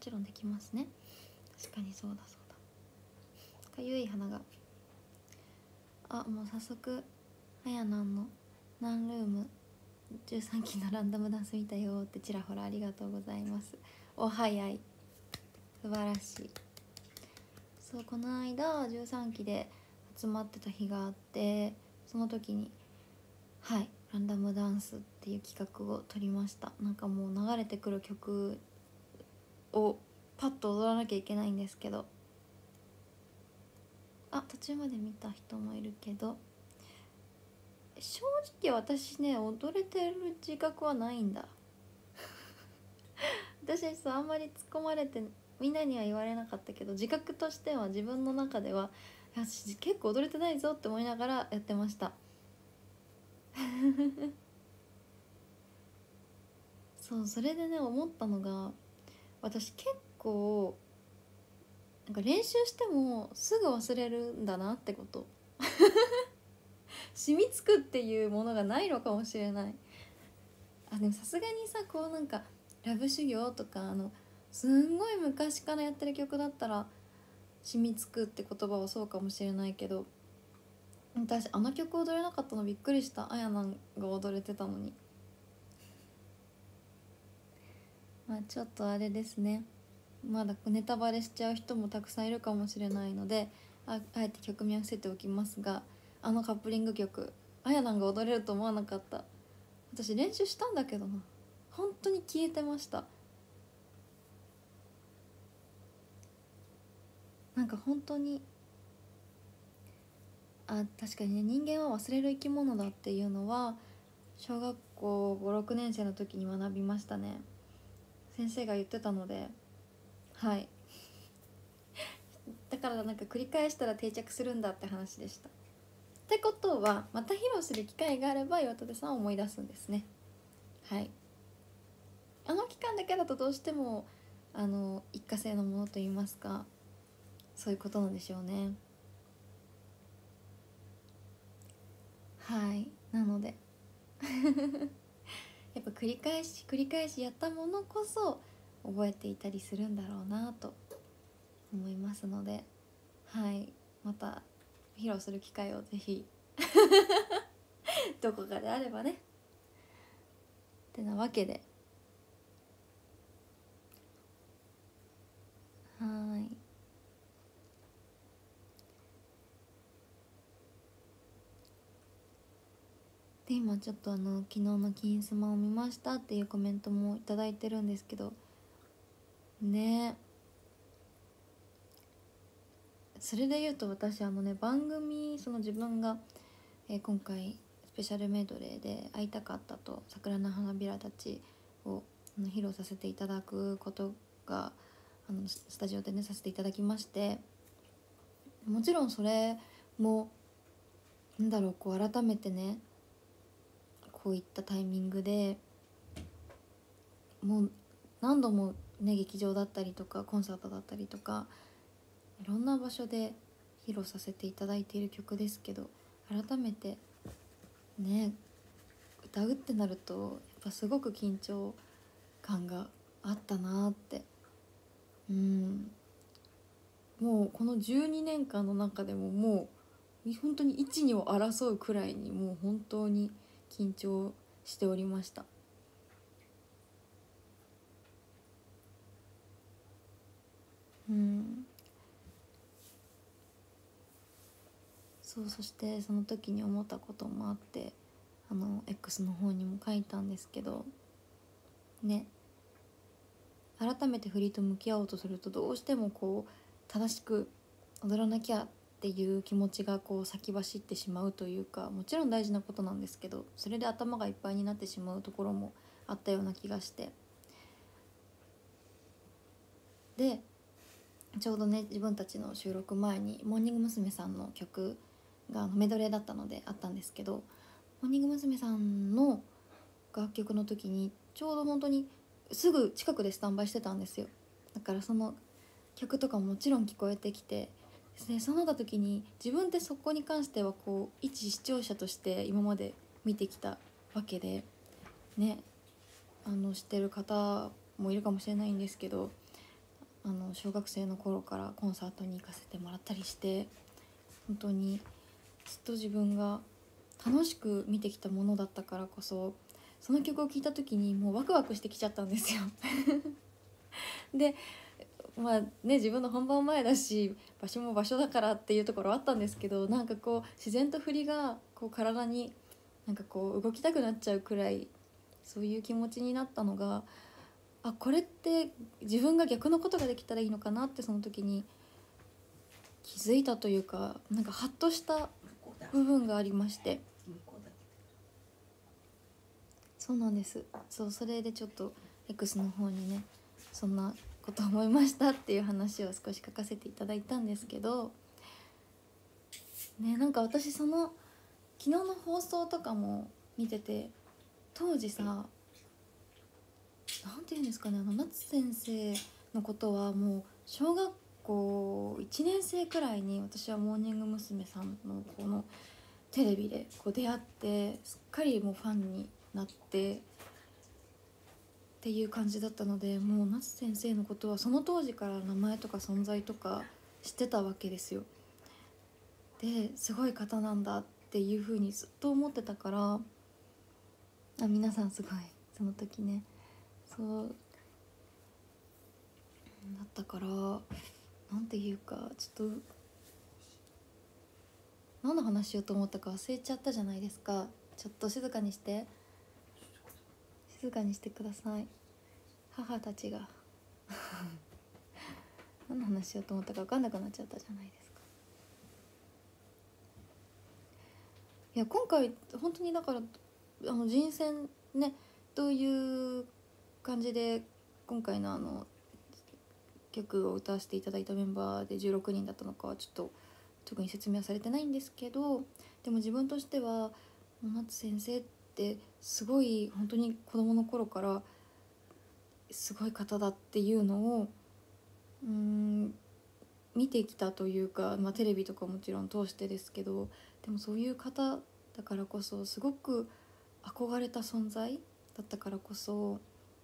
ちろんできますね。確かにそうだそうだ。かゆい鼻が。もう早速あやなんのナンルーム13期のランダムダンス見たよってちらほらありがとうございます。お早い、素晴らしい。そう、この間13期で集まってた日があって、その時にランダムダンスっていう企画を取りました。なんかもう流れてくる曲をパッと踊らなきゃいけないんですけど、途中まで見た人もいるけど、正直私ね踊れてる自覚はないんだ私あんまり突っ込まれてみんなには言われなかったけど、自覚としては自分の中では私結構踊れてないぞって思いながらやってましたそう、それでね思ったのが、私結構なんか練習してもすぐ忘れるんだなってこと染みつくっていうものがないのかもしれない。でもさすがにさ、こうなんかラブ修行とかすんごい昔からやってる曲だったら染みつくって言葉はそうかもしれないけど、私あの曲踊れなかったのびっくりした。あやなんが踊れてたのに。ちょっとあれですね、まだネタバレしちゃう人もたくさんいるかもしれないので、あえて曲名を伏せておきますが、あのカップリング曲あやなんが踊れると思わなかった。私練習したんだけどな、本当に消えてました。なんか本当に確かにね、人間は忘れる生き物だっていうのは小学校5、6年生の時に学びましたね。先生が言ってたので、だからなんか繰り返したら定着するんだって話でした。ってことはまた披露する機会があれば岩立さんを思い出すんですね。あの期間だけだとどうしても一過性のものといいますか、そういうことなんでしょうね。なのでやっぱ繰り返し繰り返しやったものこそ覚えていたりするんだろうなと思いますので、また披露する機会をぜひどこかであればねってなわけで、で今ちょっと昨日の金スマを見ましたっていうコメントもいただいてるんですけどね。それで言うと私番組自分が、今回スペシャルメドレーで「会いたかった」と「桜の花びらたち」を披露させていただくことがスタジオでねさせていただきまして、もちろんそれもこう改めてねこういったタイミングでもう何度もね劇場だったりとかコンサートだったりとかいろんな場所で披露させていただいている曲ですけど、改めてね歌うってなるとやっぱすごく緊張感があったなって。もうこの12年間の中でももう本当に一二を争うくらいにもう本当に緊張しておりました。そしてその時に思ったこともあって、X の方にも書いたんですけどね、改めて振りと向き合おうとするとどうしてもこう正しく踊らなきゃっていう気持ちがこう先走ってしまうというか、もちろん大事なことなんですけど、それで頭がいっぱいになってしまうところもあったような気がして、でちょうどね自分たちの収録前にモーニング娘。さんの曲がメドレーだったのであったんですけど、モーニング娘。さんの楽曲の時にちょうど本当にすぐ近くでスタンバイしてたんですよ。だからその曲とかももちろん聞こえてきてですね、そうなった時に自分ってそこに関してはこう一視聴者として今まで見てきたわけでね、知ってる方もいるかもしれないんですけど、 小学生の頃からコンサートに行かせてもらったりして、本当にずっと自分が楽しく見てきたものだったからこそ、その曲を聴いた時にもうワクワクしてきちゃったんですよでまあね、自分の本番前だし場所も場所だからっていうところはあったんですけど、なんかこう自然と振りがこう体になんかこう動きたくなっちゃうくらい、そういう気持ちになったのが、あ、これって自分が逆のことができたらいいのかなって、その時に気づいたというか、なんかハッとした部分がありまして、そうなんです。そう、それでちょっと X の方にね、そんなこと思いましたっていう話を少し書かせていただいたんですけどね、なんか私その昨日の放送とかも見てて、当時さ、なんて言うんですかね、夏先生のことはもう小学校1年生くらいに私はモーニング娘。さんのこのテレビでこう出会って、すっかりもうファンになってっていう感じだったので、もう夏先生のことはその当時から名前とか存在とか知ってたわけですよ。ですごい方なんだっていう風にずっと思ってたから、皆さんすごいその時ね、そうだったから、なんていうかちょっと何の話しようと思ったか忘れちゃったじゃないですか。ちょっと静かにして、静かにしてください。母たちが何の話しようと思ったか分かんなくなっちゃったじゃないですか。いや今回本当にだから人選ね、どういう感じで今回の曲を歌わせていただいたメンバーで16人だったのかはちょっと特に説明はされてないんですけど、でも自分としては夏先生ってすごい本当に子供の頃からすごい方だっていうのを見てきたというか、テレビとかもちろん通してですけど、でもそういう方だからこそすごく憧れた存在だったからこそ、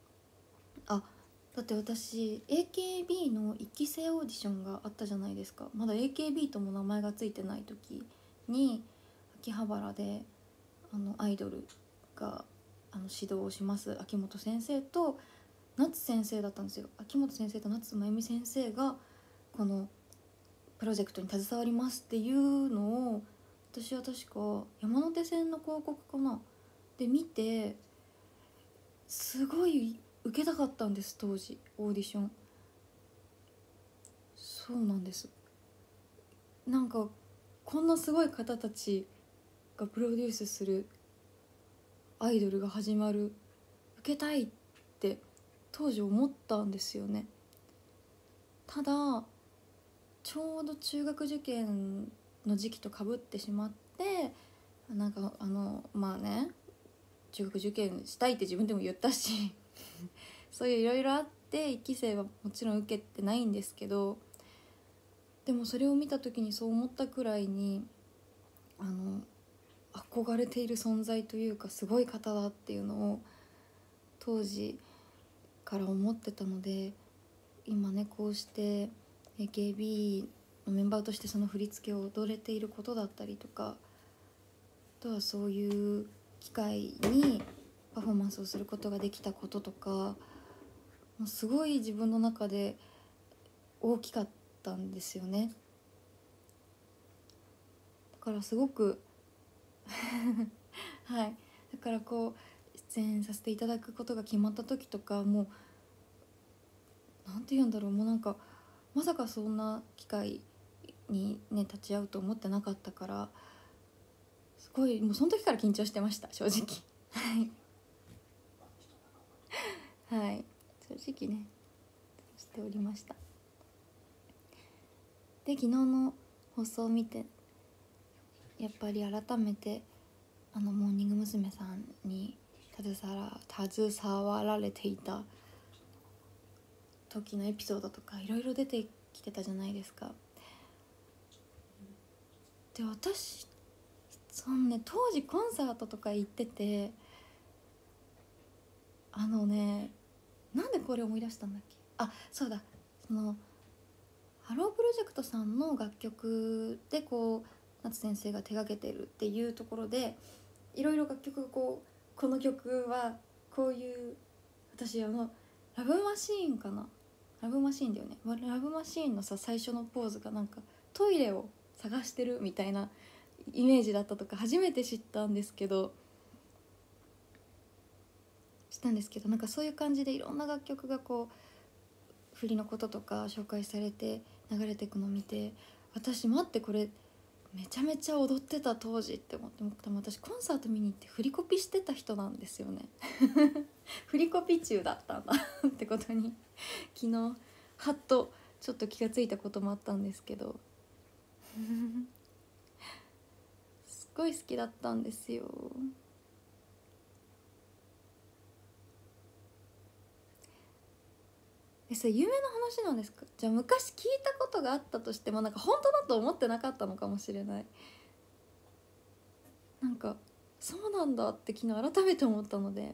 だって私 AKB の1期生オーディションがあったじゃないですか。まだ AKB とも名前がついてない時に秋葉原でアイドルが指導をします秋元先生と夏先生だったんですよ。秋元先生と夏まゆみ先生がこのプロジェクトに携わりますっていうのを、私は確か山手線の広告かなで見て、すごい受けたかったんです。当時オーディション。そうなんです。なんかこんなすごい方たちがプロデュースするアイドルが始まる、受けたいって当時思ったんですよね。ただちょうど中学受験の時期とかぶってしまって、なんかまあね、中学受験したいって自分でも言ったしそういういろいろあって1期生はもちろん受けてないんですけど、でもそれを見た時にそう思ったくらいに憧れている存在というかすごい方だっていうのを当時から思ってたので、今ねこうして AKB のメンバーとしてその振り付けを踊れていることだったりとか、あとはそういう機会にパフォーマンスをすることができたこととか、もうすごい自分の中で大きかったんですよね。だからすごくはい、だからこう出演させていただくことが決まった時とか、もうなんて言うんだろう、もうなんかまさかそんな機会にね立ち会うと思ってなかったから、すごいもうその時から緊張してました正直はい、正直ねしておりました。で昨日の放送を見てやっぱり改めてモーニング娘。さんに携わられていた時のエピソードとかいろいろ出てきてたじゃないですか。で私当時コンサートとか行ってて、なんでこれ思い出したんだっけ、そうだ、 そのハロープロジェクトさんの楽曲でこう夏先生が手がけてるっていうところでいろいろ楽曲がこの曲はこういう私ラブマシーンかな、ラブマシーンだよね、ラブマシーンのさ最初のポーズがなんかトイレを探してるみたいなイメージだったとか初めて知ったんですけどなんかそういう感じでいろんな楽曲がこう振りのこととか紹介されて流れていくのを見て、私待ってこれめちゃめちゃ踊ってた当時って思って、多分私コンサート見に行って振りコピしてた人なんですよね振りコピ中だったんだってことに昨日はっとちょっと気がついたこともあったんですけどすごい好きだったんですよ。それ有名な話なんですか？じゃあ昔聞いたことがあったとしてもなんか本当だと思ってなかったのかもしれない。なんかそうなんだって昨日改めて思ったので、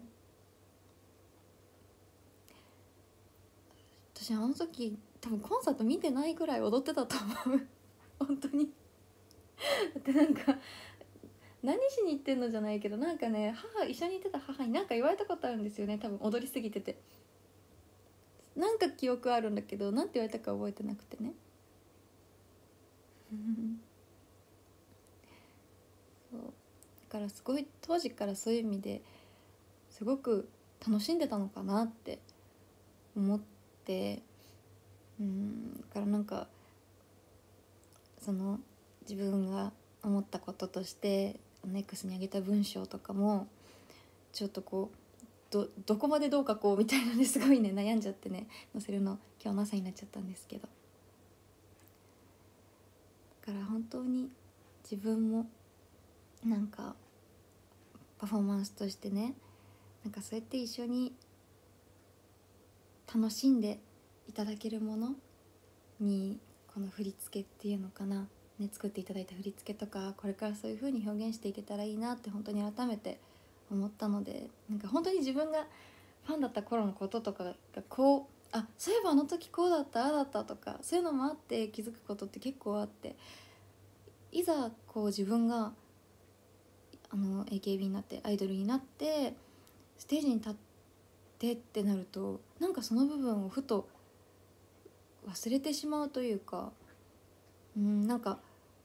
私あの時多分コンサート見てないぐらい踊ってたと思う本当にだってなんか何しに行ってんのじゃないけど、なんかね一緒に行ってた母に何か言われたことあるんですよね。多分踊りすぎててなんか記憶あるんだけどなんて言われたか覚えてなくてねそうだからすごい当時からそういう意味ですごく楽しんでたのかなって思って、だからなんかその自分が思ったこととしてXに上げた文章とかもちょっとこうどこまでどうかこうみたいなねすごいね悩んじゃってね載せるの今日の朝になっちゃったんですけど、だから本当に自分もなんかパフォーマンスとしてねなんかそうやって一緒に楽しんでいただけるものにこの振り付けっていうのかな、ね、作っていただいた振り付けとかこれからそういう風に表現していけたらいいなって本当に改めて思ったので、なんか本当に自分がファンだった頃のこととかがこうそういえばあの時こうだったああだったとかそういうのもあって気づくことって結構あって、いざこう自分がAKB になってアイドルになってステージに立ってってなるとなんかその部分をふと忘れてしまうというか、なんか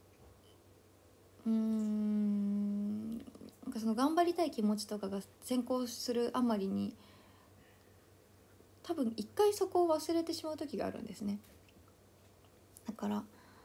なんかその頑張りたい気持ちとかが先行するあまりに多分一回そこを忘れてしまう時があるんですね。だから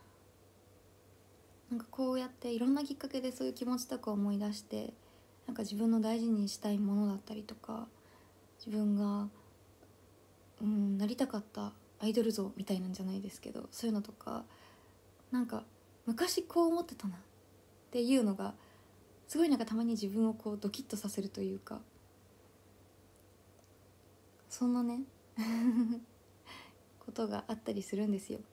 なんかこうやっていろんなきっかけでそういう気持ちとか思い出してなんか自分の大事にしたいものだったりとか自分がなりたかったアイドル像みたいなんじゃないですけどそういうのとかなんか昔こう思ってたなっていうのがすごいなんかたまに自分をこうドキッとさせるというか、そんなねことがあったりするんですよ。ちょ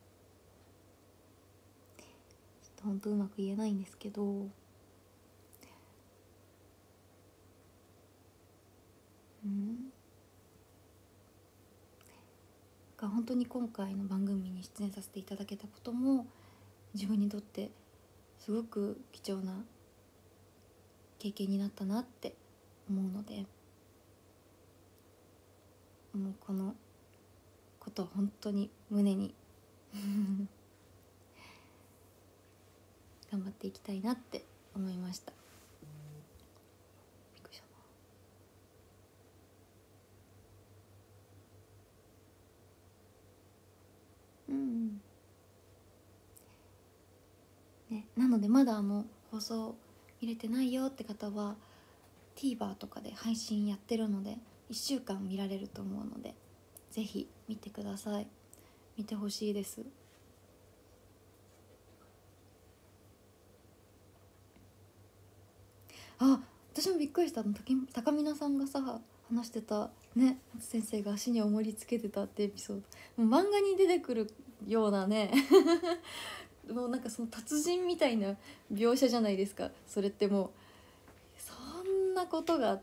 っと本当うまく言えないんですけど、が本当に今回の番組に出演させていただけたことも自分にとってすごく貴重な経験になったなって思うので、もうこのことを本当に胸に頑張っていきたいなって思いました。びっくりしたな。ね、なのでまだ放送見れてないよって方は TVer とかで配信やってるので1週間見られると思うのでぜひ見てください。見てほしいです。私もびっくりした。高見菜さんがさ話してたね、先生が足に重りつけてたってエピソード、もう漫画に出てくるようなねもうなんかその達人みたいな描写じゃないですか。それってもうそんなことが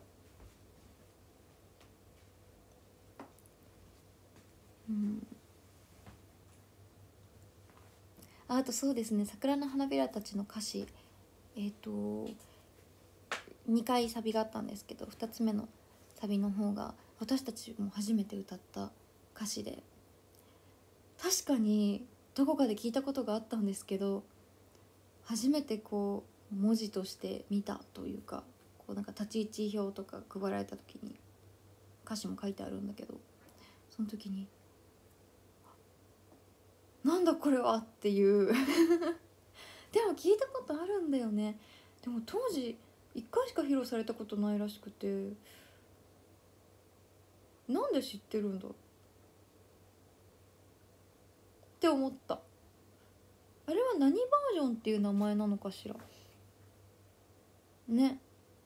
あとそうですね、桜の花びらたちの歌詞、2回サビがあったんですけど、2つ目のサビの方が私たちも初めて歌った歌詞で、確かにどこかで聞いたことがあったんですけど、初めてこう文字として見たというか、こうなんか立ち位置表とか配られた時に歌詞も書いてあるんだけど、その時になんだこれはっていうでも聞いたことあるんだよね。でも当時1回しか披露されたことないらしくて、なんで知ってるんだって思った。あれは何バージョンっていう名前なのかしらね。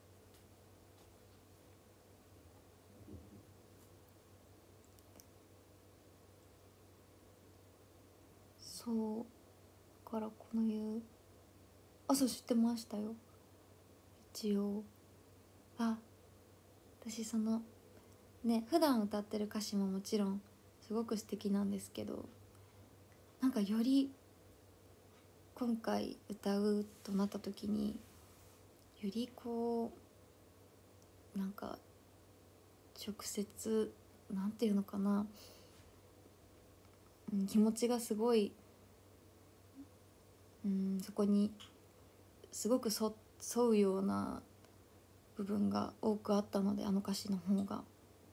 そうだから、このいうそう知ってましたよ一応。私そのね、普段歌ってる歌詞ももちろんすごく素敵なんですけど、なんかより今回歌うとなった時に、よりこうなんか直接なんていうのかな、気持ちがすごい、そこにすごく沿うような部分が多くあったので、あの歌詞の方が。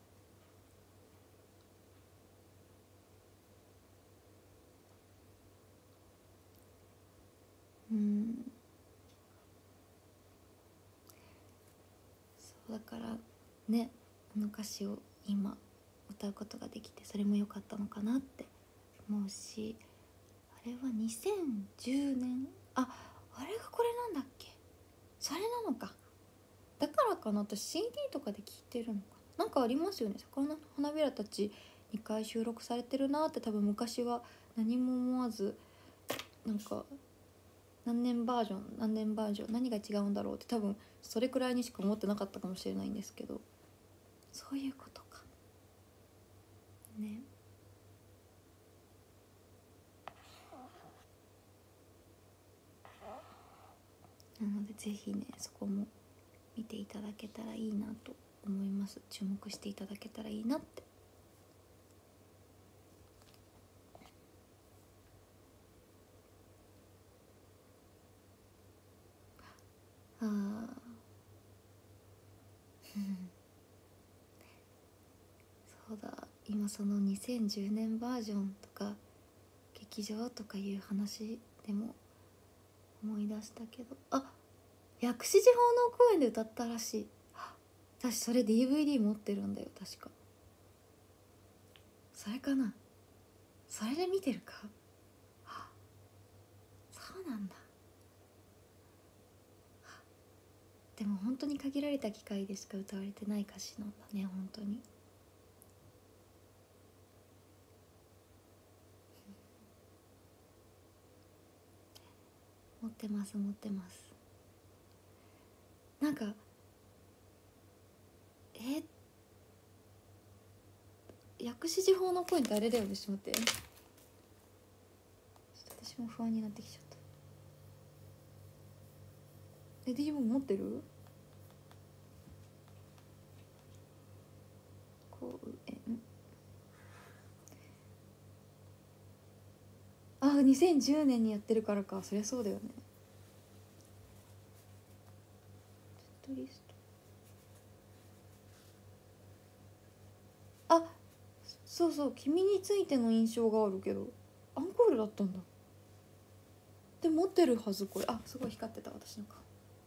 そうだからね、あの歌詞を今歌うことができて、それも良かったのかなって思うし、あれは2010年、あれがこれなんだっけ、それなのか。だからかな、私 CD とかで聴いてるのかな。なんかありますよね、桜の花びらたち2回収録されてるなって。多分昔は何も思わず、なんか何年バージョン何が違うんだろうって、多分それくらいにしか思ってなかったかもしれないんですけど、そういうことかね。なのでぜひね、そこも見ていただけたらいいなと思います。注目していただけたらいいなって。あそうだ、今その2010年バージョンとか劇場とかいう話でも思い出したけど、薬師寺奉納公園で歌ったらしい。私それ DVD 持ってるんだよ確か。それかな、それで見てるか。そうなんだ。でも本当に限られた機会でしか歌われてない歌詞なんだね、本当に。持ってます。なんか薬師寺奉納公園ってあれだよね、ちょっと待って、ちょっと私も不安になってきちゃった。DJ も持ってる？公園、2010年にやってるからか。そりゃそうだよね。セットリスト、そうそう、君についての印象があるけどアンコールだったんだ。で持ってるはずこれ。すごい光ってた私の顔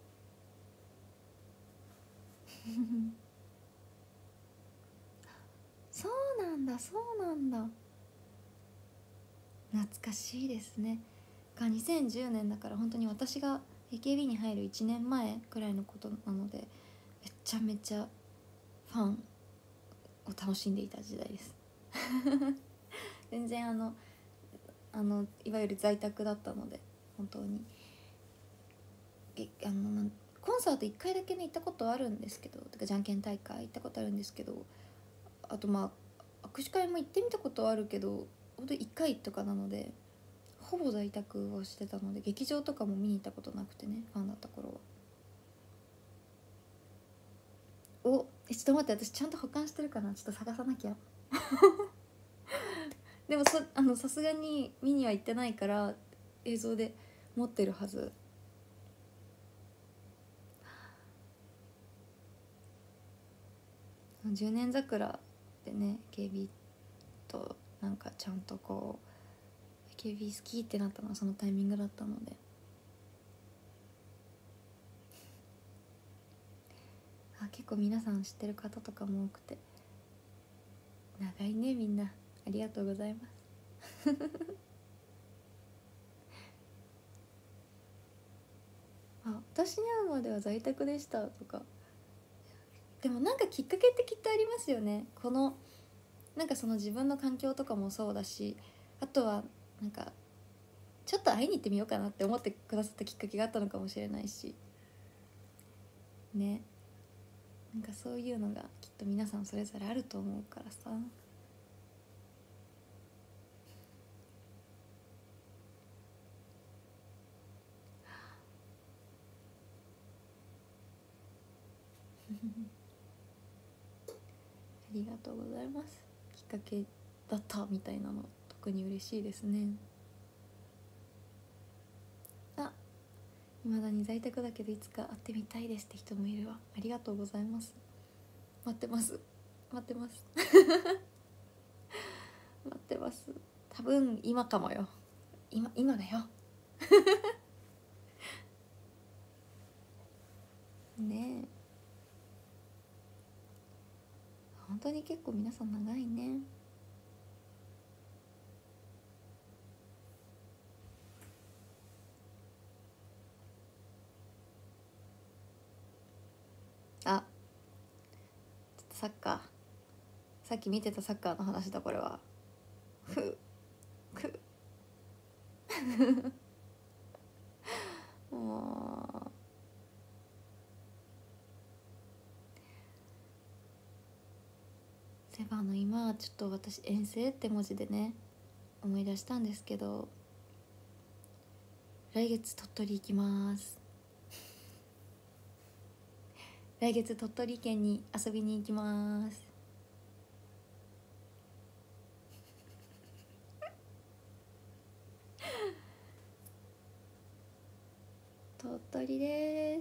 そうなんだ。懐かしいですね。2010年だから、本当に私が AKB に入る1年前くらいのことなので、めちゃめちゃファンを楽しんでいた時代です全然いわゆる在宅だったので、本当にコンサート1回だけね行ったことあるんですけど、てかじゃんけん大会行ったことあるんですけど、あと握手会も行ってみたことはあるけど、本当に1回とかなので、 ほぼ在宅をしてたので、劇場とかも見に行ったことなくてね、ファンだった頃は。ちょっと待って、私ちゃんと保管してるかな、ちょっと探さなきゃでもさすがに見には行ってないから映像で持ってるはず。10年桜でね、AKB となんかちゃんとこう AKB 好きってなったのはそのタイミングだったので、結構皆さん知ってる方とかも多くて、長いねみんな、ありがとうございます私に会うまでは在宅でしたとか。でもなんかきっかけってきっとありますよね。このなんかその自分の環境とかもそうだし、あとはなんかちょっと会いに行ってみようかなって思ってくださったきっかけがあったのかもしれないしね。なんかそういうのがきっと皆さんそれぞれあると思うからさ。ありがとうございます。きっかけだったみたいなの特に嬉しいですね。未だに在宅だけどいつか会ってみたいですって人もいるわ。ありがとうございます。待ってます待ってます待ってます。多分今かもよ。今だよねえ、本当に結構皆さん長いね。ちょっとサッカー、さっき見てたサッカーの話だこれは。もうセバの今ちょっと私遠征って文字でね思い出したんですけど、来月鳥取行きます。来月鳥取県に遊びに行きます。鳥取です。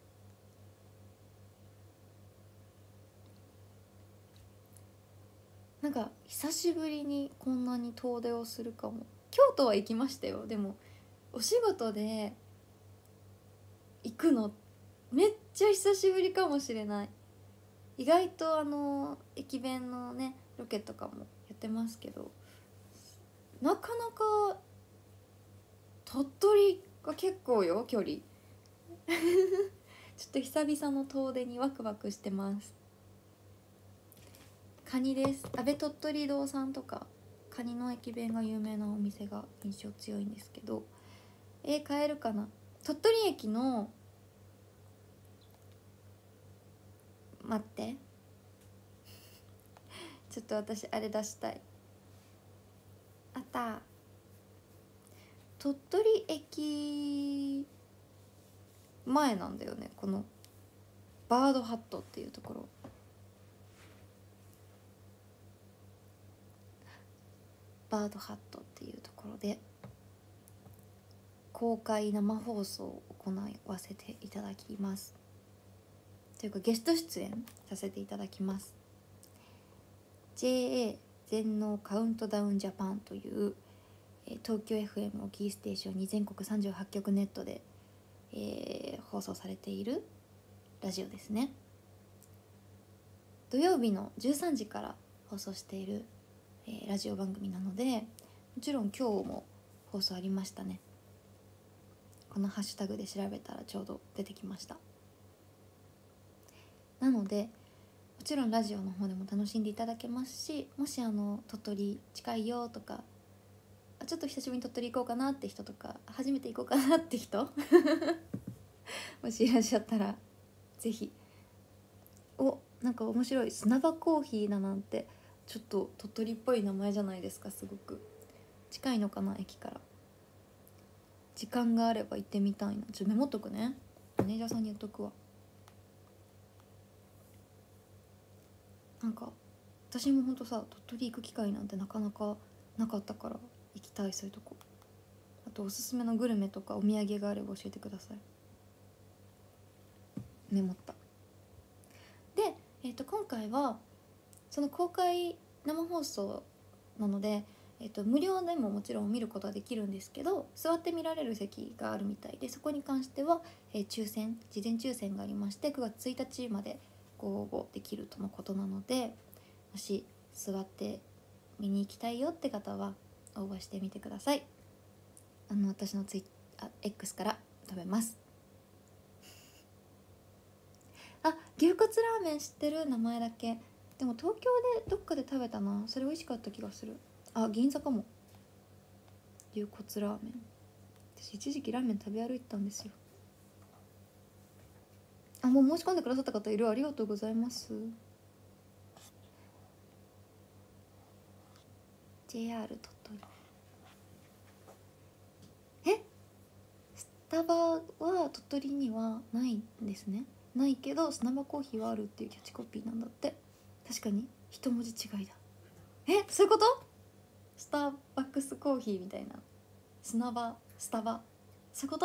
なんか久しぶりにこんなに遠出をするかも。京都は行きましたよ。でもお仕事で行くのめっちゃ久しぶりかもしれない。意外と駅弁のねロケとかもやってますけど、なかなか鳥取が結構よ距離ちょっと久々の遠出にワクワクしてます。カニです。安倍鳥取堂さんとかカニの駅弁が有名なお店が印象強いんですけど、買えるかな。鳥取駅の待ってちょっと私あれ出したい。あった、鳥取駅前なんだよね、このバードハットっていうところ。バードハットっていうところで公開生放送を行わせていただきます。というかゲスト出演させていただきます。 JA 全農カウントダウンジャパンという東京 FM をキーステーションに全国38局ネットで、放送されているラジオですね。土曜日の13時から放送している、ラジオ番組なので、もちろん今日も放送ありましたね。このハッシュタグで調べたらちょうど出てきました。なのでもちろんラジオの方でも楽しんでいただけますし、もし鳥取近いよとか、ちょっと久しぶりに鳥取行こうかなって人とか、初めて行こうかなって人もしいらっしゃったらぜひ。なんか面白い、砂場コーヒーだなんてちょっと鳥取っぽい名前じゃないですか。すごく近いのかな駅から。 時間があれば行ってみたいな。メモっとくね、マネージャーさんに言っとくわ。なんか私もほんとさ、鳥取行く機会なんてなかなかなかったから行きたい、そういうとこ。あとおすすめのグルメとかお土産があれば教えてください。メモった。で、今回はその公開生放送なので、無料でももちろん見ることはできるんですけど、座って見られる席があるみたいで、そこに関しては、事前抽選がありまして、9月1日までご応募できるとのことなので、もし座って見に行きたいよって方は応募してみてください。私のX から食べます。あ、牛骨ラーメン知ってる、名前だけ。でも東京でどっかで食べたな、それ美味しかった気がする。あ、銀座かも。牛骨ラーメン、私一時期ラーメン食べ歩いてたんですよ。あ、もう申し込んでくださった方いる、ありがとうございます。 JR 鳥取。スタバは鳥取にはないんですね。ないけど砂場コーヒーはあるっていうキャッチコピーなんだって。確かに一文字違いだ。そういうこと？スターバックスコーヒーみたいな。スタバ、そういうこと？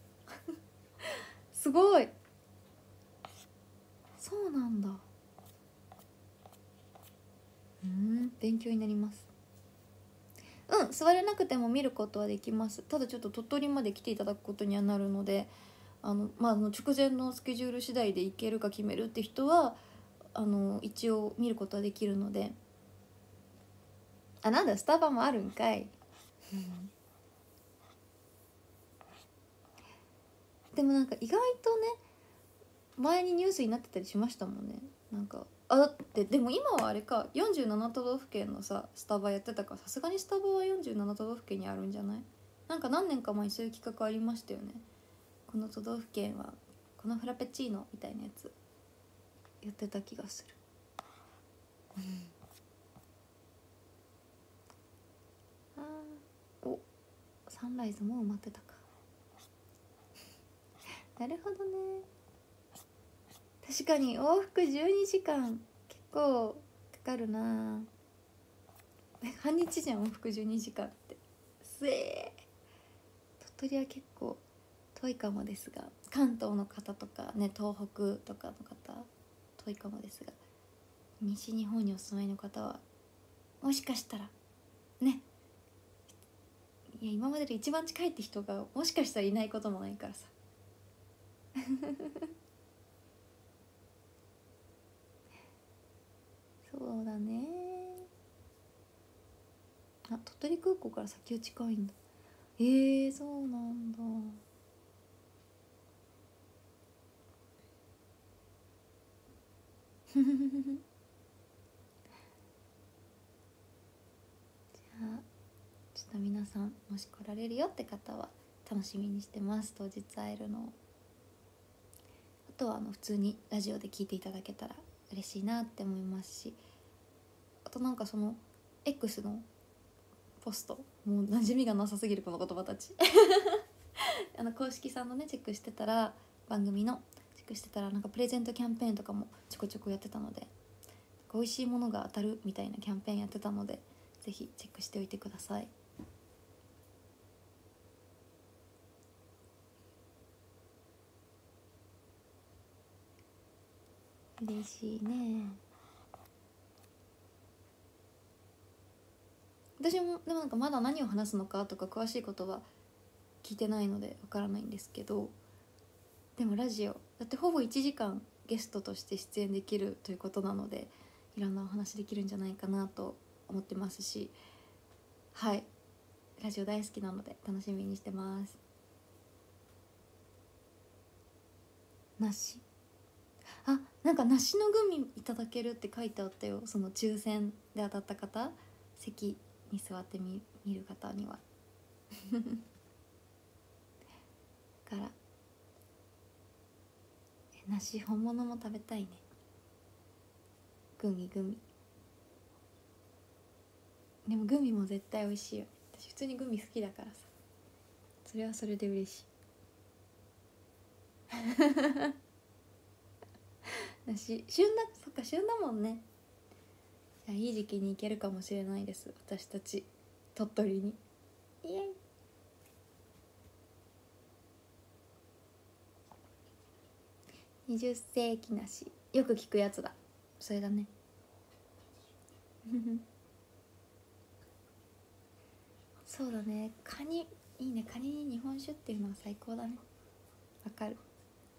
すごい。そうなんだ。勉強になります。座れなくても見ることはできます。ただちょっと鳥取まで来ていただくことにはなるので、直前のスケジュール次第で行けるか決めるって人は一応見ることはできるので。なんだ、スタバもあるんかい。でもなんか意外とね、前にニュースになってたりしましたもんね。なんかだってでも今はあれか、47都道府県のさスタバやってたから、さすがにスタバは47都道府県にあるんじゃない？なんか何年か前にそういう企画ありましたよね。この都道府県はこのフラペチーノみたいなやつやってた気がする。お、サンライズもう埋まってたか。なるほどね。確かに往復12時間結構かかるな。半日じゃん、往復12時間って。鳥取は結構遠いかもですが、関東の方とかね、東北とかの方遠いかもですが、西日本にお住まいの方はもしかしたらね、いや今までで一番近いって人がもしかしたらいないこともないからさ。そうだね。鳥取空港から先は近いんだ。そうなんだ。じゃあちょっと皆さんもし来られるよって方は楽しみにしてます、当日会えるのを。あとは普通にラジオで聞いていただけたら嬉しいなって思いますし、あとなんかその X のポスト、もう馴染みがなさすぎるこの言葉たち。公式さんのねチェックしてたら、番組のチェックしてたら、なんかプレゼントキャンペーンとかもちょこちょこやってたので、美味しいものが当たるみたいなキャンペーンやってたので、ぜひチェックしておいてください。嬉しいね。私もでもなんかまだ何を話すのかとか詳しいことは聞いてないのでわからないんですけど、でもラジオだってほぼ1時間ゲストとして出演できるということなので、いろんなお話できるんじゃないかなと思ってますし、はい、ラジオ大好きなので楽しみにしてます。梨、なんか梨のグミいただけるって書いてあったよ、その抽選で当たった方、席に座って見る方には。から梨本物も食べたいね。グミでもグミも絶対美味しいよ。私普通にグミ好きだからさ、 それはそれで嬉しいだし旬だ、そっか旬だもんね。じゃあいい時期に行けるかもしれないです、私たち鳥取に。イエイ。20世紀梨、よく聞くやつだ、それだねそうだね、カニいいね、カニに日本酒っていうのは最高だね。わかる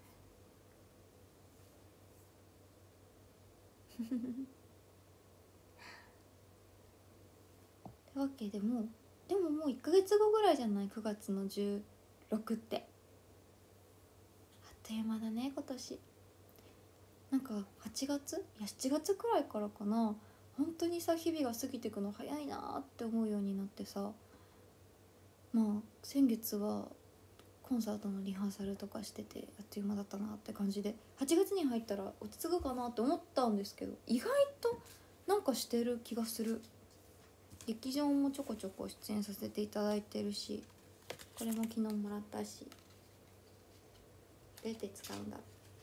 ってわけでももう1ヶ月後ぐらいじゃない？ 9 月の16ってあっという間だね今年。なんか8月、いや7月くらいからかな、本当にさ日々が過ぎていくの早いなって思うようになってさ、まあ先月はコンサートのリハーサルとかしててあっという間だったなって感じで、8月に入ったら落ち着くかなって思ったんですけど、意外となんかしてる気がする。劇場もちょこちょこ出演させていただいてるし、これも昨日もらったし、どうやって使うんだ。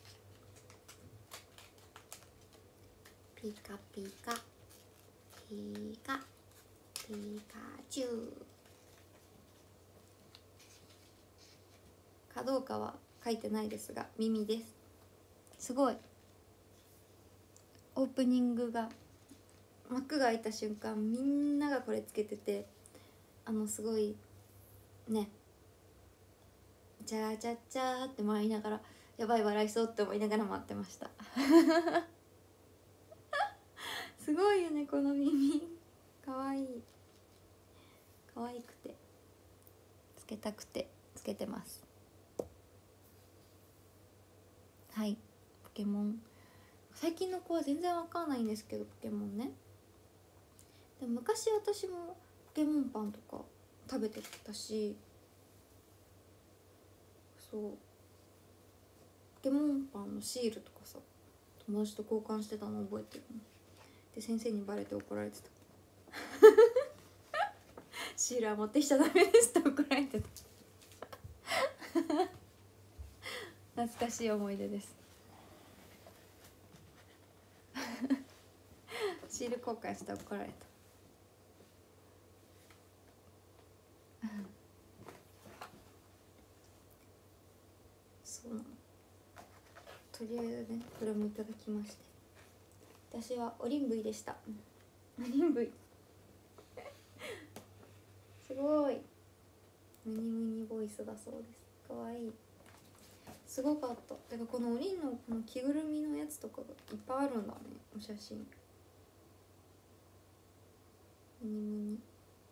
ピカピカピカピカチュウかどうかは書いてないですが耳です。すごいオープニングが幕が開いた瞬間みんながこれつけてて、すごいね、チャーチャッチャーって回りながら、やばい笑いそうって思いながら待ってましたすごいよねこの耳、かわいい、かわいくてつけたくてつけてます。はい、ポケモン最近の子は全然わかんないんですけど、ポケモンね。でも昔私もポケモンパンとか食べてたし、そうポケモンパンのシールとかさ友達と交換してたの覚えてるの。で先生にバレて怒られてたシールは持ってきちゃダメですって怒られてた懐かしい思い出ですシール交換して怒られたそうなの。とりあえずねこれもいただきまして、私はオリンブイでした。オリンブイすごいムニムニボイスだそうです。かわいい、すごかった。てかこのオリンのこの着ぐるみのやつとかがいっぱいあるんだね、お写真。ムニムニ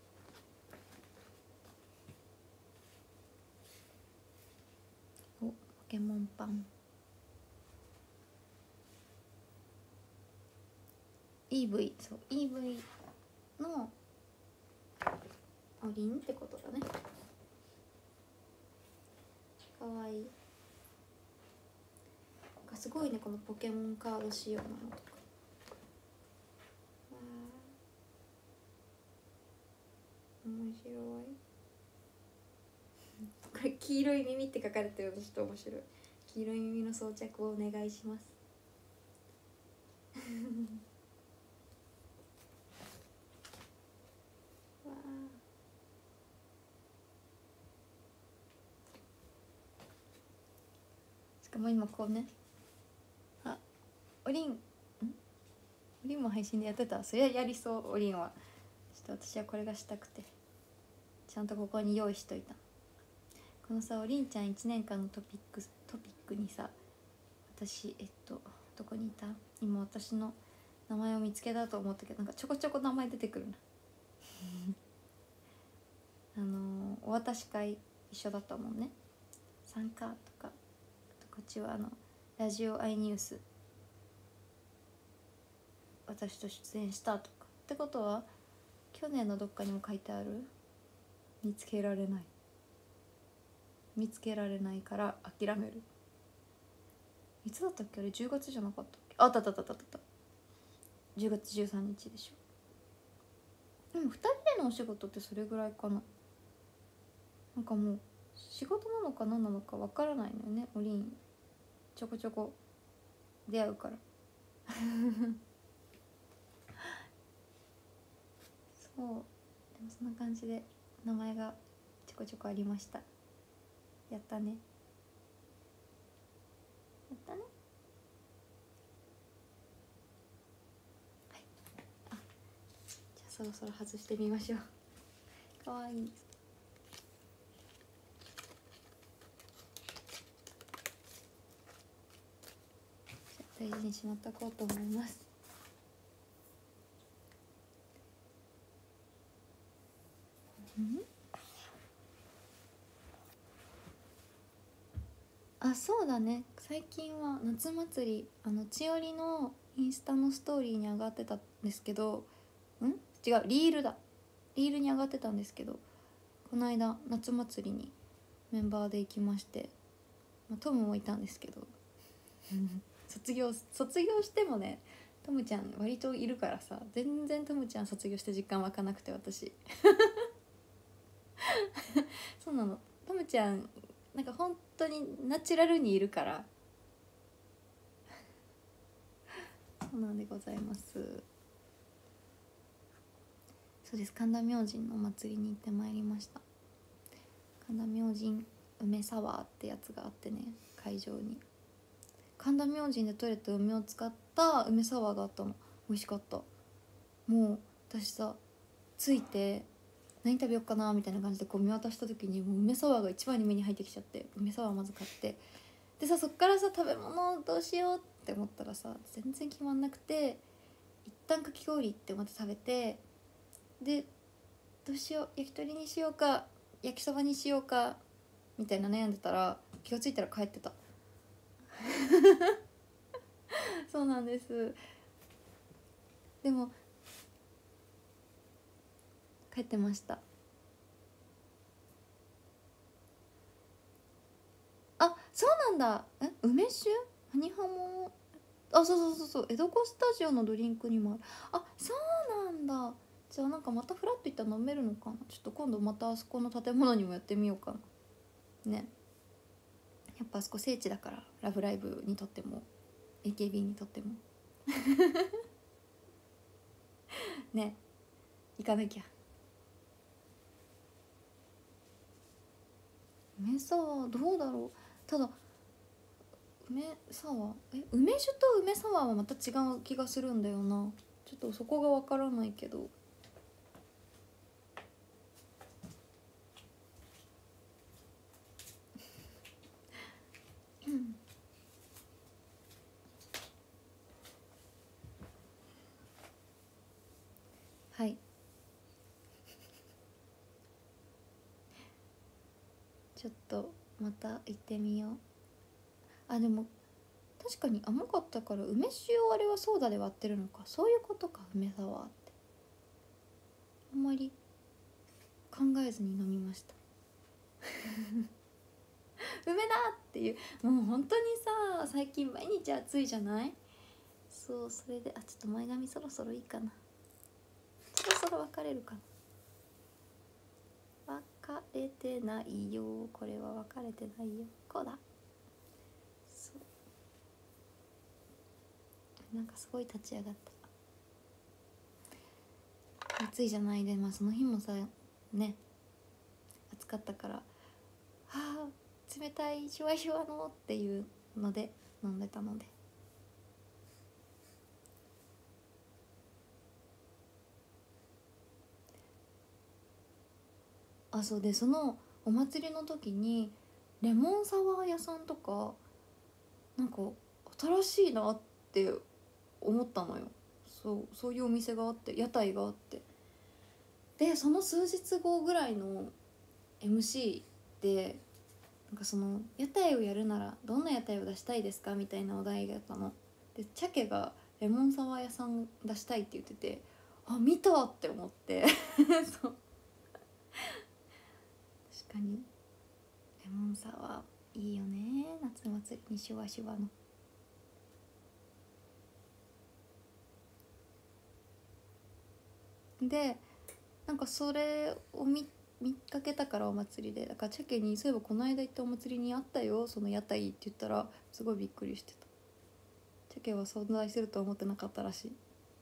お、ポケモンパン EV、 そう EV のオリンってことだね。かわいい。すごいねこのポケモンカード仕様なのとか。わー面白いこれ黄色い耳って書かれてるのちょっと面白い。黄色い耳の装着をお願いしますわあ、しかも今こうね、あ、おりんおりんも配信でやってた。そりゃやりそう。おりんはちょっと私はこれがしたくてちゃんとここに用意しといた。このさおりんちゃん1年間のトピックにさ、私どこにいた、今私の名前を見つけたと思ったけど、なんかちょこちょこ名前出てくるなお渡し会一緒だったもんね。参加とか、こっちはラジオアイニュース私と出演したとかってことは去年のどっかにも書いてある。見つけられないから諦める。いつだったっけあれ、10月じゃなかったっけ。あった10月13日でしょ。でも2人でのお仕事ってそれぐらいかな。なんかもう仕事なのか何なのかわからないのよね。おりんちょこちょこ出会うからそうでもそんな感じで名前がちょこちょこありました。やったね、やったね。はい、あ、じゃあそろそろ外してみましょう。かわいい。大事にしまっておこうと思います。あ、そうだね、最近は夏祭り千織のインスタのストーリーに上がってたんですけど、違う、リールだ、リールに上がってたんですけど、この間夏祭りにメンバーで行きまして、トムもいたんですけど卒業してもね、トムちゃん割といるからさ、全然トムちゃん卒業して実感湧かなくて、私そうなの、トムちゃんなんか本当にナチュラルにいるからそうなんでございます。そうです、神田明神のお祭りに行ってまいりました。神田明神梅サワーってやつがあってね、会場に神田明神で採れた梅を使った梅サワーがあったの。美味しかった。もう私さ、着いて何食べようかなみたいな感じでこう見渡した時に、もう梅サワーが一番に目に入ってきちゃって、梅サワーまず買って、でさ、そっからさ、食べ物どうしようって思ったらさ、全然決まんなくて、一旦かき氷って思って食べて、でどうしよう、焼き鳥にしようか焼きそばにしようかみたいな悩んでたら、気がついたら帰ってたそうなんです。でも帰ってました。あ、そうなんだ。梅酒ハニハモ、あ、そう江戸子スタジオのドリンクにもある。あ、そうなんだ。じゃあなんかまたフラッといったら飲めるのかな。ちょっと今度またあそこの建物にもやってみようかなね。やっぱあそこ聖地だから、ラブライブにとっても AKB にとってもね、行かなきゃ。梅サワーどうだろう。ただ梅サワー、梅酒と梅サワーはまた違う気がするんだよな。ちょっとそこがわからないけど、はい、ちょっとまた行ってみよう。あ、でも確かに甘かったから梅酒をあれはソーダで割ってるのか、そういうことか。梅サワーってあんまり考えずに飲みました梅だっていう、もう本当にさ、最近毎日暑いじゃない。そう、それでちょっと前髪そろそろいいかな。そろそろ別れるかな。別れてないよ、これは別れてないよ。こうだ。そうなんかすごい立ち上がった。暑いじゃないで、その日もさね、暑かったから、冷たいシュワシュワのっていうので飲んでたので、そうで、そのお祭りの時にレモンサワー屋さんとかなんか新しいなって思ったのよ。そういうお店があって、屋台があって、でその数日後ぐらいの MC で、なんかその屋台をやるならどんな屋台を出したいですかみたいなお題があったの。でチャケがレモンサワー屋さん出したいって言ってて、見たって思ってそう確かにレモンサワーいいよね、夏祭りにシュワシュワの。でなんかそれを見かけたからお祭りで。だからチェケにそういえばこの間行ったお祭りにあったよその屋台って言ったらすごいびっくりしてた。チェケは存在すると思ってなかったらしい。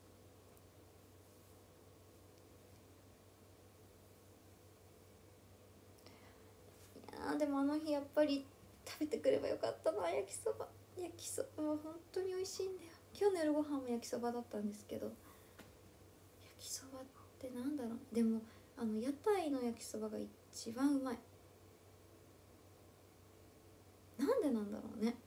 でもあの日やっぱり食べてくればよかったな。焼きそばは本当に美味しいんだよ。今日の夜ご飯も焼きそばだったんですけど、焼きそばってなんだろう。でも屋台の焼きそばが一番うまい。なんでなんだろうね。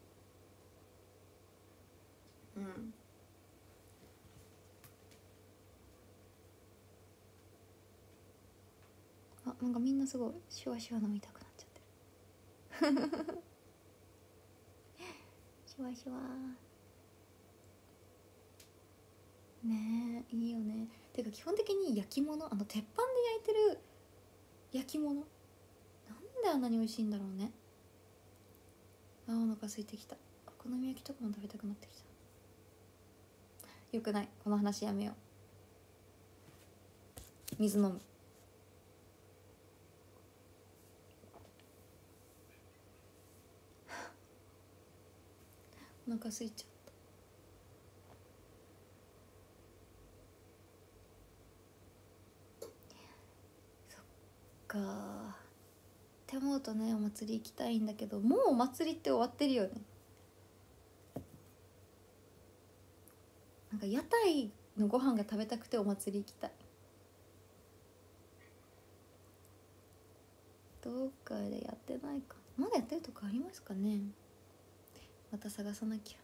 なんかみんなすごいシュワシュワ飲みたくなっちゃってるシュワシュワねえ、いいよね。てか基本的に焼き物、鉄板で焼いてる焼き物なんであんなに美味しいんだろうね。お腹空いてきた。お好み焼きとかも食べたくなってきた。よくない、この話やめよう。水飲む。お腹空いちゃった。そっかって思うとね、お祭り行きたいんだけど、もうお祭りって終わってるよね。なんか屋台のご飯が食べたくてお祭り行きたい。どっかでやってないか。まだやってるとこありますかね。また探さなきゃ。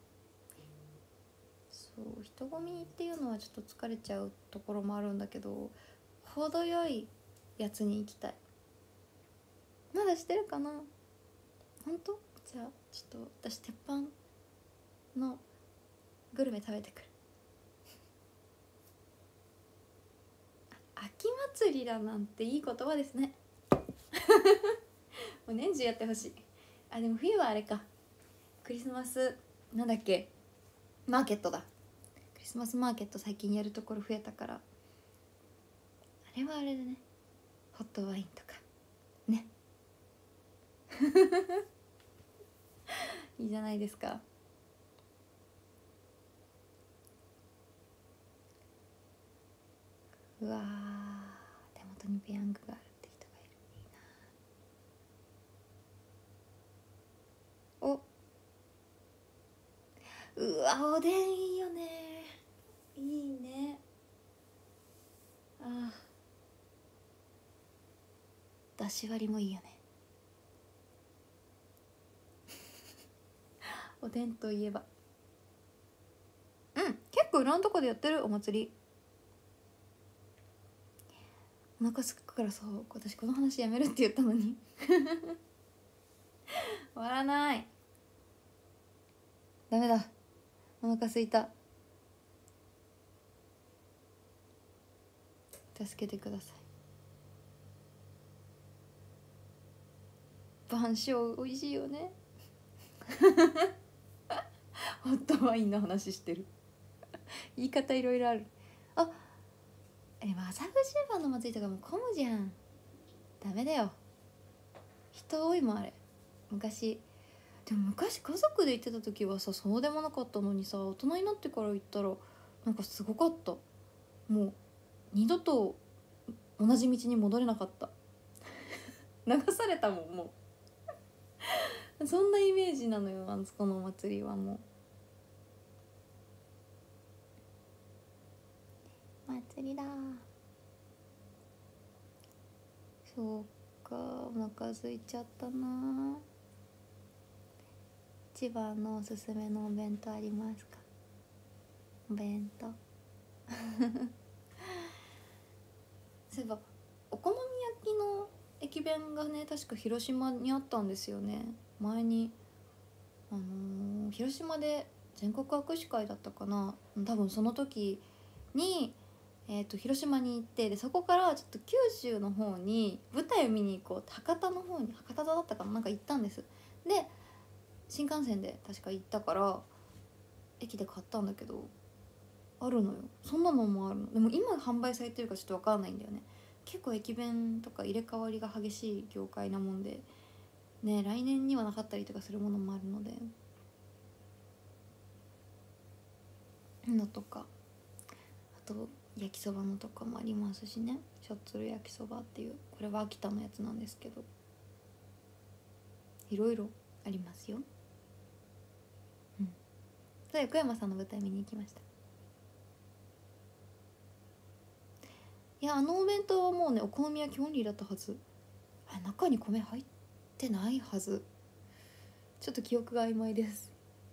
そう、人混みっていうのはちょっと疲れちゃうところもあるんだけど、程よいやつに行きたい。まだしてるかな。本当？じゃあちょっと私鉄板のグルメ食べてくる。秋祭りだなんていい言葉ですねもう年中やってほしい。でも冬はあれか、クリスマスなんだっけ、マーケットだ。クリスマスマーケット最近やるところ増えたから、あれはあれでね、ホットワインとかねいいじゃないですか。うわー、手元にペヤングがあるって人がいる。いいな。うわ、おでんいいよね。いいね。だし割りもいいよねおでんといえば、結構いろんなとこでやってるお祭り。お腹すくからさ、私この話やめるって言ったのに終わらない。ダメだ、お腹すいた。助けてください。晩鐘美味しいよねホットワインの話してる言い方いろいろある。でも麻布十番の祭りとかも混むじゃん。ダメだよ、人多いもんあれ。昔家族で行ってた時はさ、そうでもなかったのにさ、大人になってから行ったらなんかすごかった。もう二度と同じ道に戻れなかった流されたもん、もうそんなイメージなのよ、あそこのお祭りは。もう祭りだ。そうか、お腹空いちゃったな。千葉のおすすめのお弁当ありますか？お弁当そういえばお好み焼きの駅弁がね、確か広島にあったんですよね。前に広島で全国握手会だったかな、多分その時に、広島に行って、でそこからちょっと九州の方に舞台を見に行こうって、博多の方に、博多だったかな、なんか行ったんです。で新幹線で確か行ったから駅で買ったんだけど、あるのよ、そんなのもあるの。でも今販売されてるかちょっと分かんないんだよね。 結構駅弁とか入れ替わりが激しい業界なもんでね、来年にはなかったりとかするものもあるのでのとか、あと焼きそばのとかもありますしね。しょっつる焼きそばっていう、これは秋田のやつなんですけど、いろいろありますよ。横山さんの舞台見に行きました。いや、あのお弁当はもうね、お好み焼きオンリーだったはず。中に米入ってないはず。ちょっと記憶が曖昧です。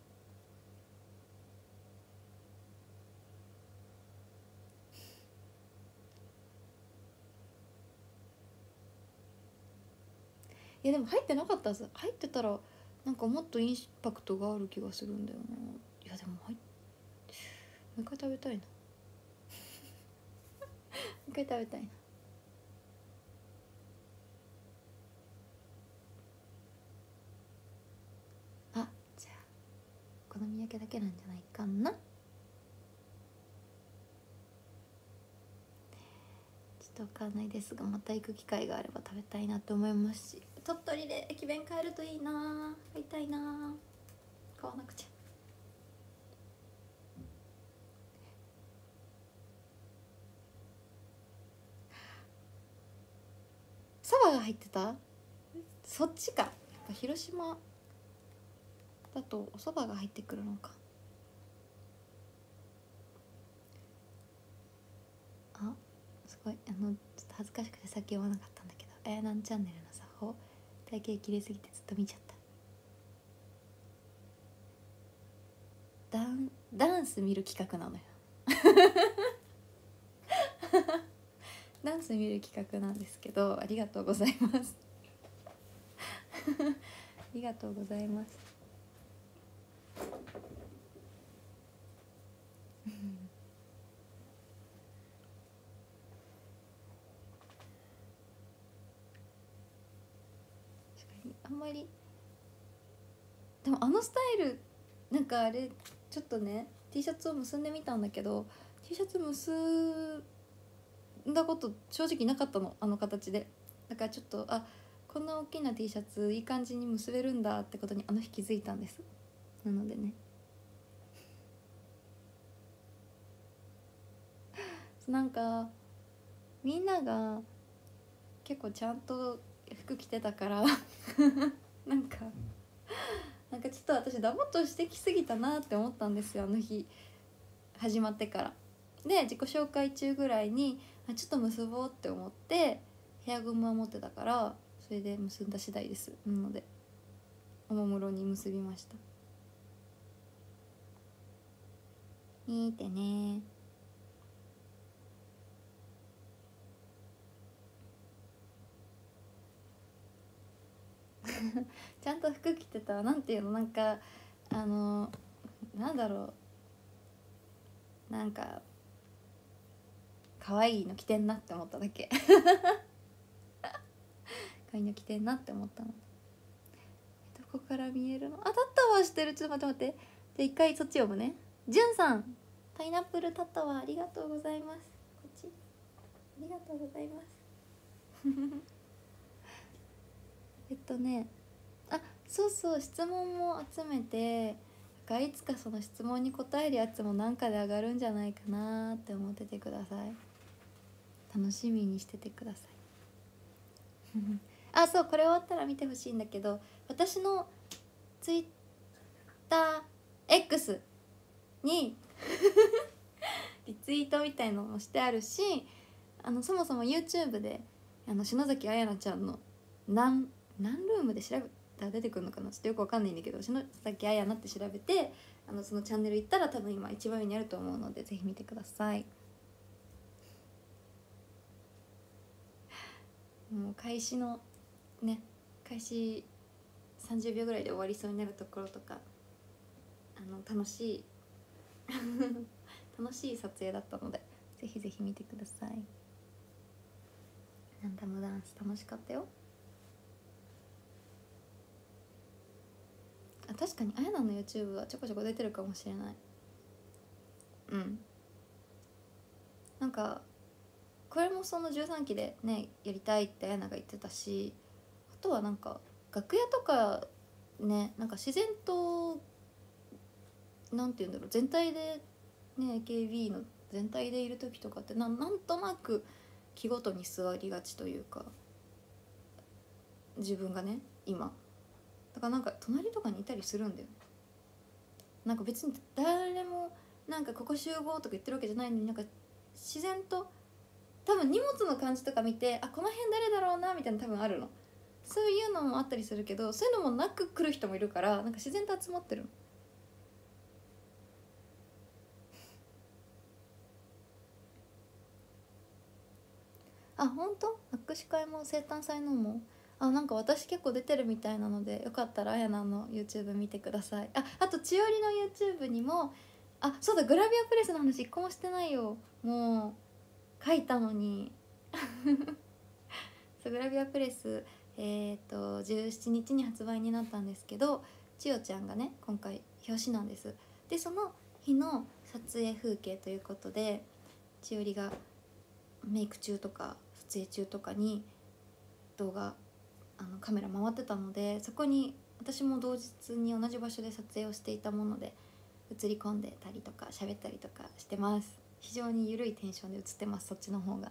いやでも入ってなかったはず。入ってたらなんかもっとインパクトがある気がするんだよな。いやでももう一回食べたいな。もう一回食べたいな。あ、じゃあお好み焼きだけなんじゃないかな。ちょっとわかんないですが、また行く機会があれば食べたいなと思いますし、鳥取で駅弁買えるといいな。買いたいな。買わなくちゃ。そばが入ってた？そっちか。やっぱ広島だとお蕎麦が入ってくるのか。あ、すごい、ちょっと恥ずかしくてさっき言わなかったんだけど、あやなんチャンネルの作法、体型綺麗すぎてずっと見ちゃった。ダンス見る企画なのよ。ダンス見る企画なんですけど、ありがとうございますありがとうございます確かにあんまり、でもあのスタイル、なんかあれちょっとね T シャツを結んでみたんだけど、 T シャツ結んだこと正直なかったの、あの形で。だからちょっと、こんな大きな T シャツいい感じに結べるんだってことにあの日気づいたんです。なのでね、なんかみんなが結構ちゃんと服着てたからなんかちょっと私ダボっとしてきすぎたなって思ったんですよ、あの日始まってから。で自己紹介中ぐらいにちょっと結ぼうって思ってヘアゴムは持ってたから、それで結んだ次第です。なのでおもむろに結びました。見てね。ちゃんと服着てた。なんていうの、なんかなんだろう、なんか可愛いの着てんなって思っただけ可愛いの着てんなって思ったの。どこから見えるの？タッタワーしてる。ちょっと待って待って。じゃあ一回そっち読むね。じゅんさん、パイナップルタッタワーありがとうございます。こっちありがとうございますね、そうそう、質問も集めて、いつかその質問に答えるやつもなんかで上がるんじゃないかなって思っててください。楽しみにしててくださいそう、これ終わったら見てほしいんだけど、私のツイッター X にリツイートみたいのもしてあるし、そもそも YouTube で篠崎彩菜ちゃんの何ルームで調べたら出てくるのかな、ちょっとよくわかんないんだけど、篠崎彩菜って調べてそのチャンネル行ったら多分今一番上にあると思うので、ぜひ見てください。もう開始30秒ぐらいで終わりそうになるところとか、楽しい楽しい撮影だったので、ぜひぜひ見てください。ランダムダンス楽しかったよ。確かにあやなの YouTube はちょこちょこ出てるかもしれない。なんかこれもその13期でねやりたいって綾菜が言ってたし、あとはなんか楽屋とかね、なんか自然となんて言うんだろう、全体でね AKB の全体でいる時とかってなんとなく気ごとに座りがちというか、自分がね今だからなんか隣とかにいたりするんだよね。なんか別に誰もなんかここ集合とか言ってるわけじゃないのに、なんか自然と多分荷物の感じとか見て、あこの辺誰だろうなみたいな多分あるの。そういうのもあったりするけど、そういうのもなく来る人もいるから、なんか自然と集まってるの。あ本当、握手会も生誕祭のも、あなんか私結構出てるみたいなので、よかったらあやなの YouTube 見てください。あと千織の YouTube にも、あそうだ、グラビアプレスの話一個もしてないよ。もう書いたのにそうグラビアプレス17日に発売になったんですけど、千代ちゃんがね今回表紙なんです。でその日の撮影風景ということで、千織がメイク中とか撮影中とかに動画カメラ回ってたので、そこに私も同日に同じ場所で撮影をしていたもので映り込んでたりとか喋ったりとかしてます。非常に緩いテンションで映ってます、そっちの方が。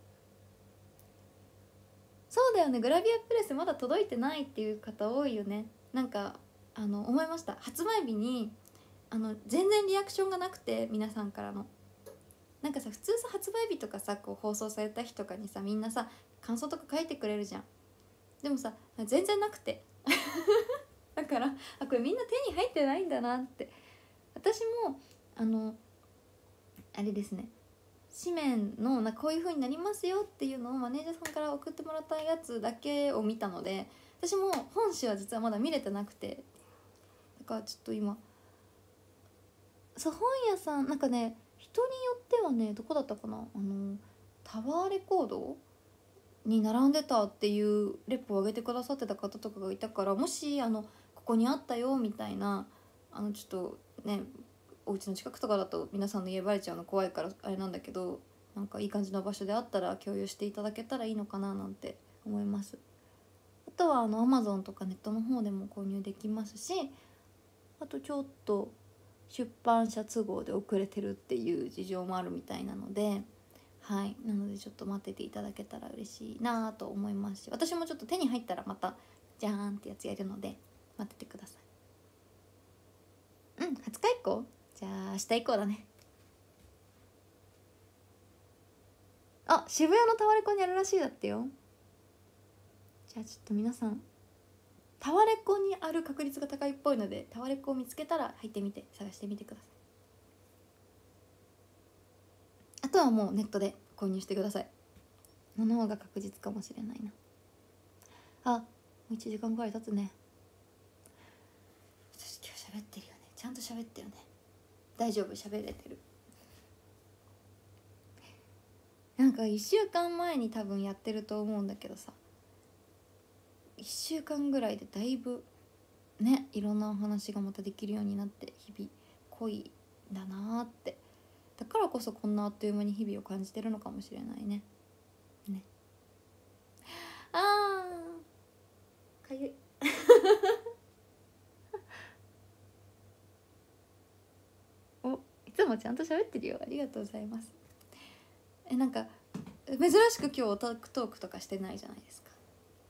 そうだよね、グラビアプレスまだ届いてないっていう方多いよね。なんか思いました、発売日に全然リアクションがなくて、皆さんからのなんかさ、普通さ発売日とかさこう放送された日とかにさみんなさ感想とか書いてくれるじゃん。でもさ全然なくてだからこれみんな手に入ってないんだなって。私もあれですね、紙面のこういう風になりますよっていうのをマネージャーさんから送ってもらったやつだけを見たので、私も本誌は実はまだ見れてなくて、だからちょっと今そう本屋さんなんかね、人によってはねどこだったかな、タワーレコードに並んでたっていうレポを上げてくださってた方とかがいたから、もしここにあったよみたいな、ちょっとねお家の近くとかだと皆さんの家バレちゃうの怖いからあれなんだけど、なんかいい感じの場所であったら共有していただけたらいいのかななんて思います。あとはAmazon とかネットの方でも購入できますし、あとちょっと出版社都合で遅れてるっていう事情もあるみたいなので、はい、なのでちょっと待ってていただけたら嬉しいなと思いますし、私もちょっと手に入ったらまたじゃーんってやつやるので待っててください。20日以降、じゃあ明日以降だね。渋谷のタワレコにあるらしいだってよ。じゃあちょっと皆さんタワレコにある確率が高いっぽいので、タワレコを見つけたら入ってみて探してみてください。あとはもうネットで購入してくださいの方が確実かもしれないな。もう1時間くらい経つね。私今日喋ってるよね、ちゃんと喋ってるよね。大丈夫、喋れてる。なんか1週間前に多分やってると思うんだけどさ、1週間ぐらいでだいぶねいろんなお話がまたできるようになって、日々濃いんだなーって。だからこそこんなあっという間に日々を感じてるのかもしれないね。かゆいいつもちゃんと喋ってるよ、ありがとうございます。なんか珍しく今日オタクトークとかしてないじゃないですか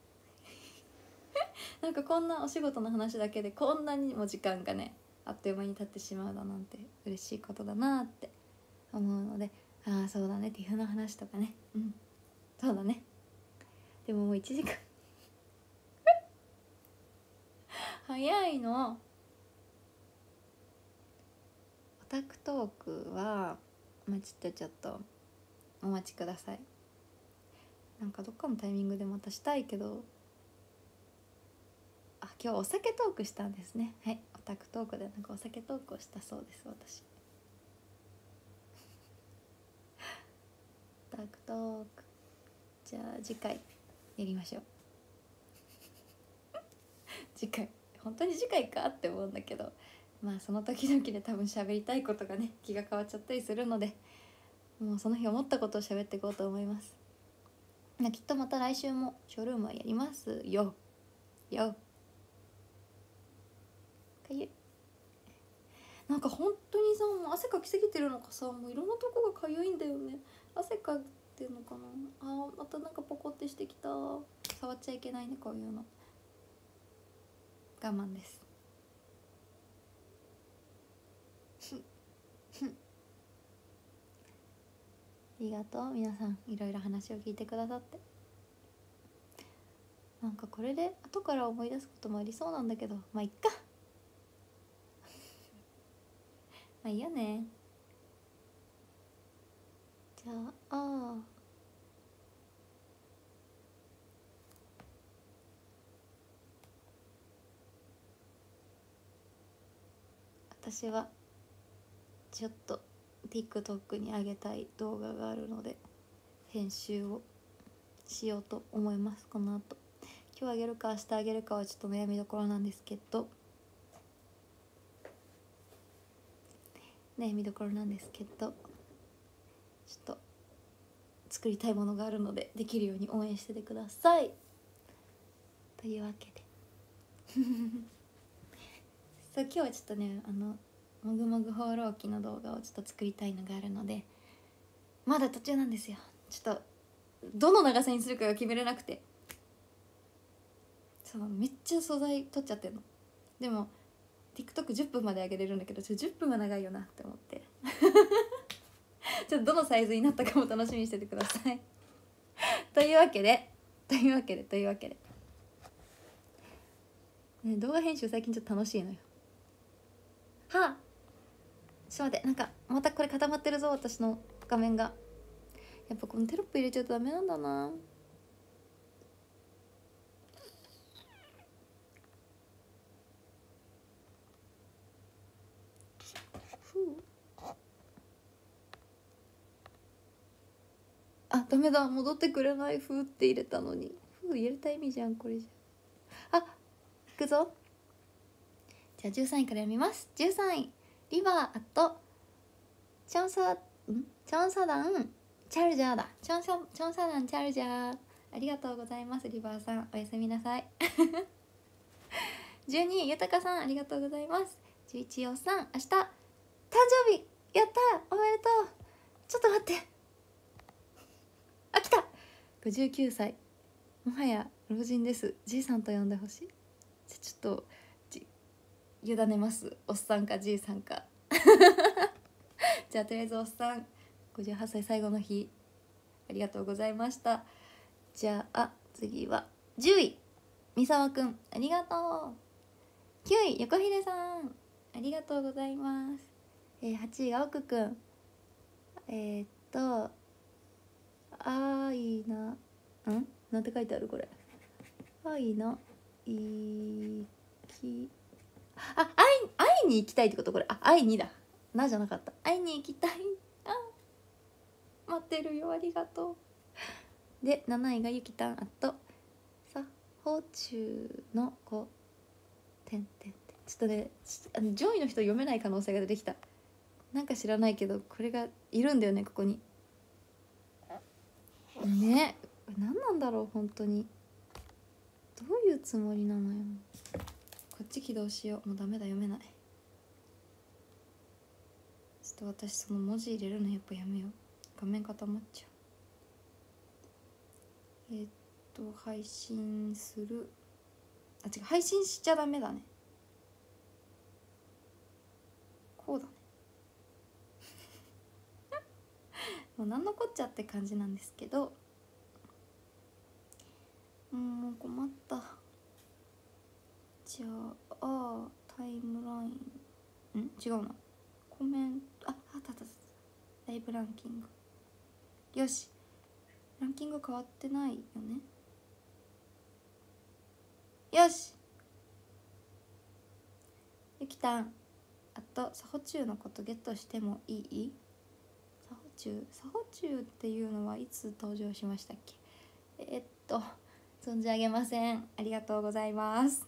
なんかこんなお仕事の話だけでこんなにも時間がねあっという間に経ってしまうだなんて嬉しいことだなって思うので、そうだね、ティフの話とかね、そうだね。でももう1時間早いの。オタクトークはちょっとお待ちください。なんかどっかのタイミングでまたしたいけど、今日お酒トークしたんですね。はい、オタクトークでなんかお酒トークをしたそうです、私。オタクトーク、じゃあ次回やりましょう次回、本当に次回かって思うんだけど、その時々で多分喋りたいことがね気が変わっちゃったりするので、 もうその日思ったことを喋っていこうと思います。きっとまた来週もショールームはやりますよよ。かゆい。なんか本当にさ、もう汗かきすぎてるのかさ、もういろんなとこがかゆいんだよね。汗かいてるのかな。またなんかポコってしてきた。触っちゃいけないね、こういうの。我慢です。ありがとう皆さん、いろいろ話を聞いてくださって。なんかこれで後から思い出すこともありそうなんだけど、まあいっかまあいいよね。じゃあ私はちょっと TikTok に上げたい動画があるので編集をしようと思います。この後今日あげるか明日あげるかはちょっと悩みどころなんですけど、ちょっと作りたいものがあるのでできるように応援しててください。というわけでそう、今日はちょっとねもぐもぐ放浪記の動画をちょっと作りたいのがあるので、まだ途中なんですよ。ちょっとどの長さにするかが決めれなくて、そうめっちゃ素材取っちゃってるの。でも TikTok10 分まで上げれるんだけど、10分は長いよなって思ってちょっとどのサイズになったかも楽しみにしててくださいというわけで、ね、動画編集最近ちょっと楽しいのよ。はあ、ちょっと待って、なんかまたこれ固まってるぞ、私の画面が。やっぱこのテロップ入れちゃうとダメなんだな。ダメだ、戻ってくれない。ふって入れたのに。入れた意味じゃんこれじゃ。いくぞ。じゃあ13位から読みます。13位リバーアットチョンサダンチャルジャーだ。チョンサダンチャルジャー、ありがとうございます。リバーさんおやすみなさい12位ゆたかさんありがとうございます。11位おっさん明日誕生日やった、おめでとう。ちょっと待って、来た。59歳、もはや老人です。じいさんと呼んでほしい。ちょっと委ねます、おっさんかじいさんかじゃあとりあえずおっさん、58歳最後の日ありがとうございました。じゃあ次は10位三沢くんありがとう。9位横秀さんありがとうございます。8位青くくん、なんて書いてあるこれ。愛に行きたいってことこれ。愛にだなじゃなかった。会いに行きたい。待ってるよ、ありがとう。で7位がゆきたんさほちゅうの子ちょっとね、上位の人読めない可能性が出てきた。なんか知らないけどこれがいるんだよね、ここにね。何なんだろう本当に、どういうつもりなのよ。こっち起動しよう。もうダメだ、読めない。ちょっと私その文字入れるのやっぱやめよう。画面固まっちゃう。配信する、違う、配信しちゃダメだね。こうだねもう何のこっちゃって感じなんですけど、もう困った。じゃあタイムライン違うな、コメント、あったライブランキング。よし、ランキング変わってないよね。よし、ゆきたんサホチュウのことゲットしてもいい？サホチュウっていうのはいつ登場しましたっけ？存じ上げません。ありがとうございます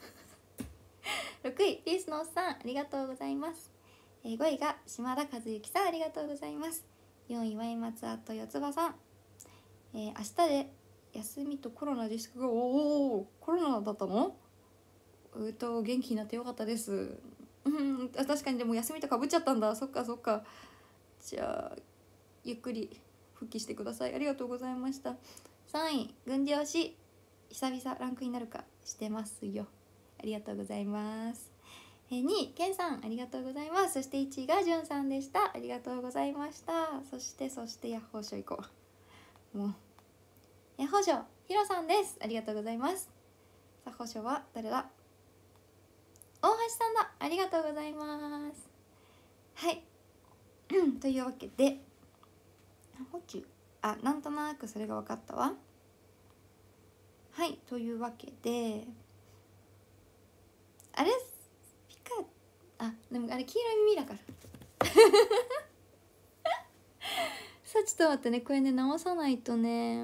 6位ピースのおっさんありがとうございます。5位が島田和幸さんありがとうございます。 4位ワイマツアット四つ葉さん、明日で休みとコロナ自粛が、おおコロナだったの？元気になってよかったです。確かにでも休みとかぶっちゃったんだ。そっかそっか。じゃあゆっくり復帰してください。ありがとうございました。3位軍事推し、久々ランクになるかしてますよ。ありがとうございます。2位ケンさん、ありがとうございます。そして1位がジュンさんでした。ありがとうございました。そしてヤッホーショー行こう。もうヤッホーショーヒロさんです。ありがとうございます。ヤッホーショーは誰だ？大橋さんだ。ありがとうございます。はいというわけでなんとなくそれが分かったわ。はいというわけであれピカでもあれ黄色い耳だからさあちょっと待ってね、これね直さないと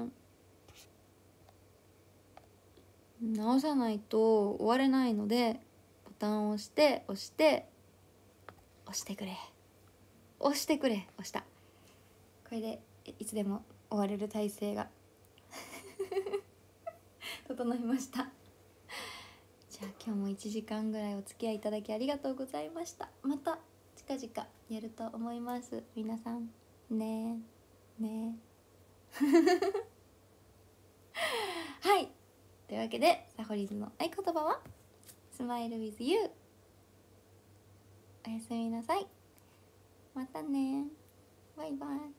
終われないので、ボタンを押して押してくれ、押した。これでいつでも終われる体勢が整いました。じゃあ今日も1時間ぐらいお付き合いいただきありがとうございました。また近々やると思います。皆さんねはいというわけで、サホリーズの合言葉はスマイル with you。 おやすみなさい。またね、バイバイ。